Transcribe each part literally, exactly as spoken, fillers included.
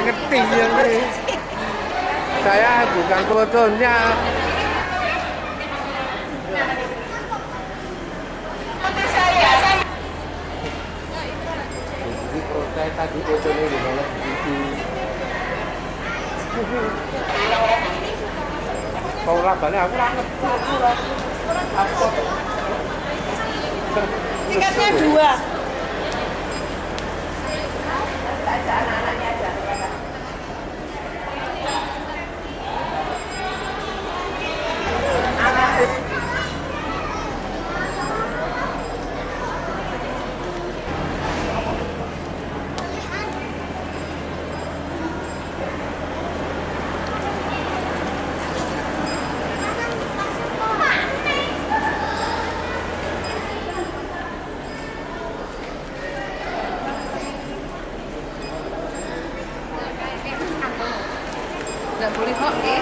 ngerti ya. Saya bukan fotonya. Saya tadi fotonya di mana itu. Kau labanya aku nggak ngerti. Tiketnya dua. Nggak boleh kok, ya.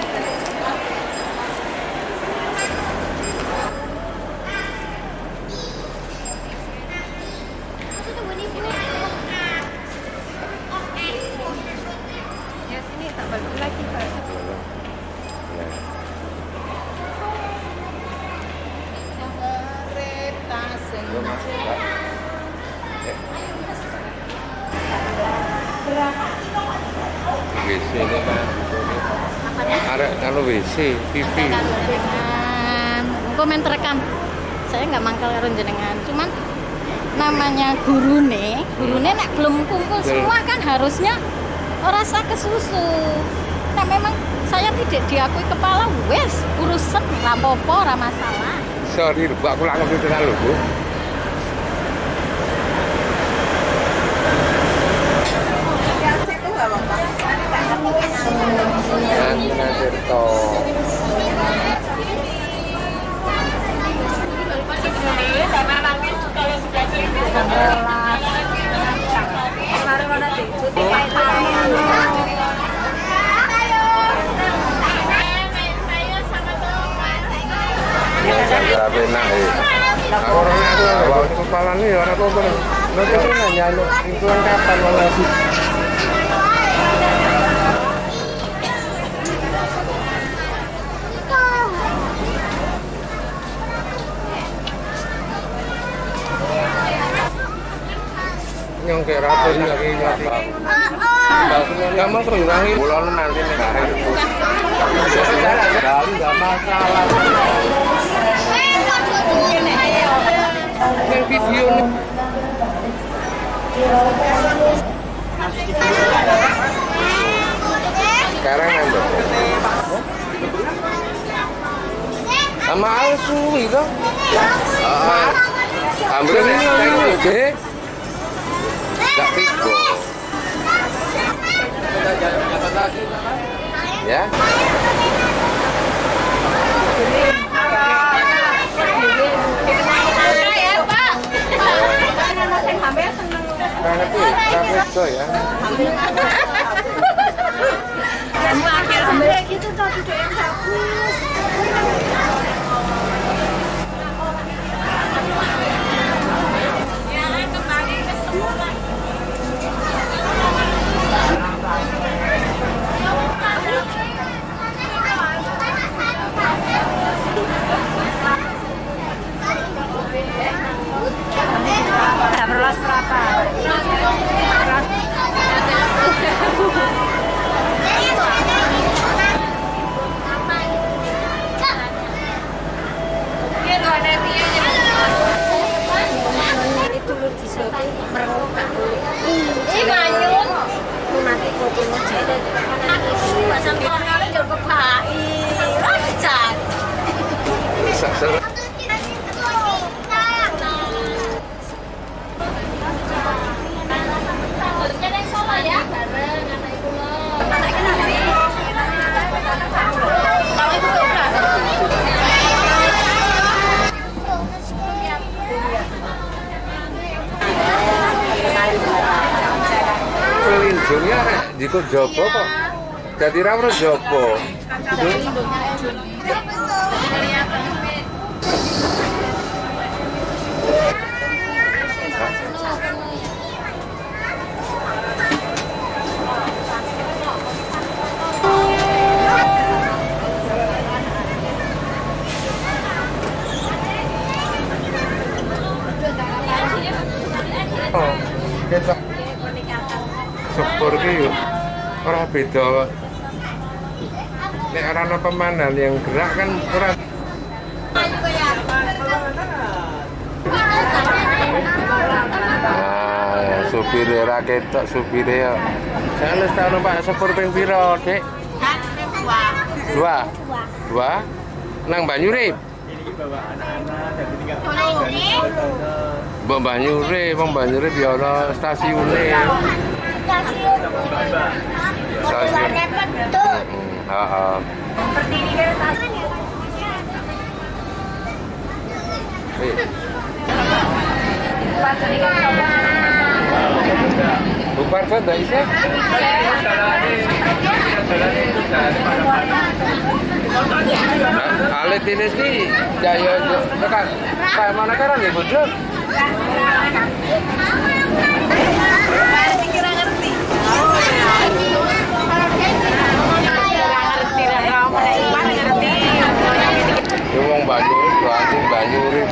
Ya sini tak balik lagi Pak. Kereta senja. W C ini kan. Ada kalau W C, pipi. Engko men terekam. Saya nggak mangkal karo jenengan, cuman namanya gurune, gurune nek belum kumpul semua kan harusnya ora sak kesusu. Nah memang saya tidak diakui kepala, wes urusan rapopo ora masalah. Sorry, Bu, aku lak ngerti tenan lho, Bu. Nah, cerita. Karena nanti kalau sudah cerita kemarin mana diikuti kayak ya benar ya. Orang itu bawa kepala nih orang kok bener. Nanti nanya lu itu kapan malah sih. Yang kayak rapi lagi nyata. Kamu terulangi bulan nanti nih hari itu. Nggak masalah. Yang video nih. Sekarang ambil. Sama Alsu itu. Ambil ini deh. Gak pico. Ya. Karena itu, karena itu ya. Kamu akhir sampai gitu tuh duduk yang bagus. Nggak perlu berapa? Itu lu disuruh merokok. Ini manyun. Mau mati kopi mau jadi. Pasang orang jual kepai. Lancar. Seru. Pelinjungnya jika jopo kok jadi rawat jopo. iki ora beda. Nek ora ana pemandan yang gerak kan ora. Nah, supire ra ketok supire yo. Saya wis tau numpak sepur ping pira, Dik? Dua. Dua. Nang Banyurip. Mbok Banyurip, wong Banyurip ya ana stasiune. Stasiun. Stasiun. Heeh. Bubar sudah isi? Alit ini sih jaya tekan kayak mana kan ya bujur? Kira ngerti. Wong Banyurip, Banting Banyurip.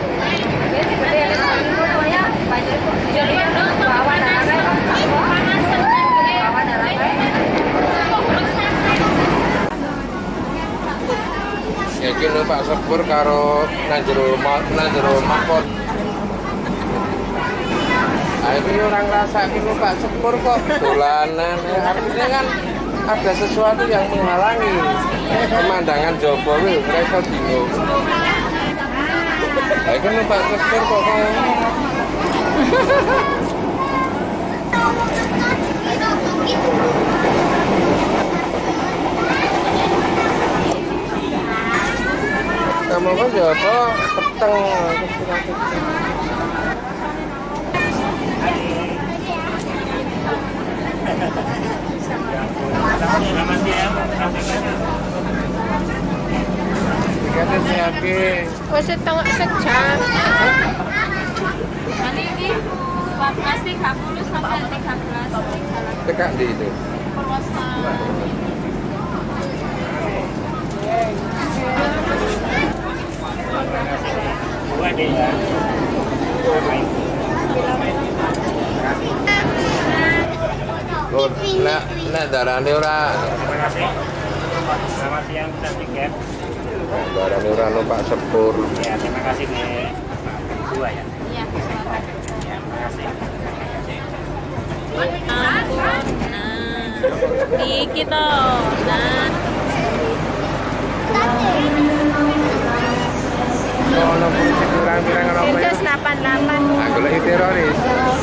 Ya iki numpak sepur karo nang jero nang jero makot. Ayo iki ora ngrasake numpak sepur kok dolanan. Artinya kan ada sesuatu yang menghalangi pemandangan Jopo kuwi ora iso bingung. Ayo iki numpak sepur kok kaya kamu kan Jopo peteng tiketnya siapa? Wes setengah sejam. Nanti ini empat belas tiga puluh sampai tiga belas. Tekak di itu. Perwasan. Oh, nak nak darane ora. Terima kasih. Selamat siang, bisa tiket. Darane ora numpak sepur. Ya, terima kasih nih. Dua ya. Iya. Ya, terima kasih. Nah, di kita. Nah. Ono polisi pirang-pirang ora apa ya? delapan delapan. Aku lagi teroris.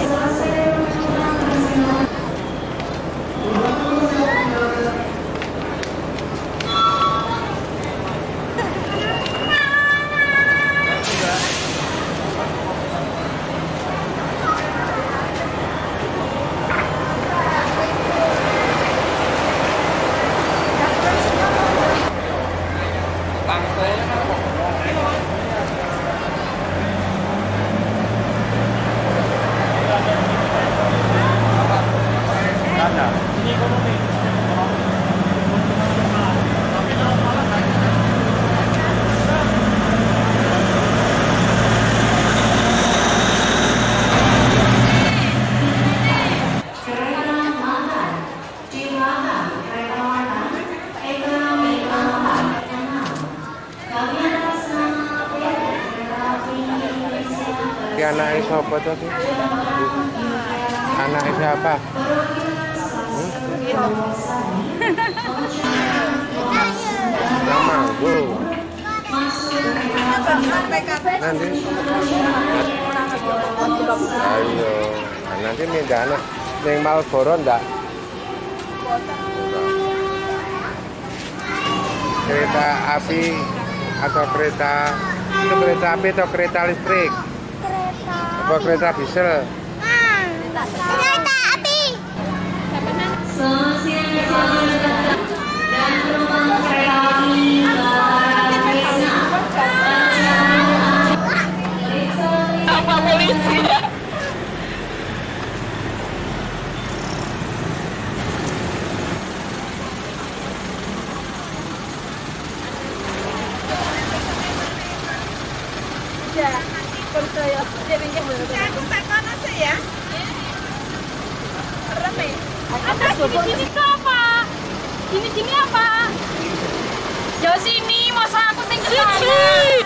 Ki anaknya siapa tadi? Anaknya siapa? Hmm? Nama gue. Nanti. Ayo, nanti minta anak yang Malboro ndak? Kereta api atau kereta itu kereta api atau kereta listrik? Apa kereta diesel? Kereta api. Dan penumpang kereta api Apa polisi? Ya, percaya. Dia pinjam dulu. Aku tak kono sih ya. Rame. gini-gini tuh apa? Gini-gini apa? Yo sini, masa aku sing kesana.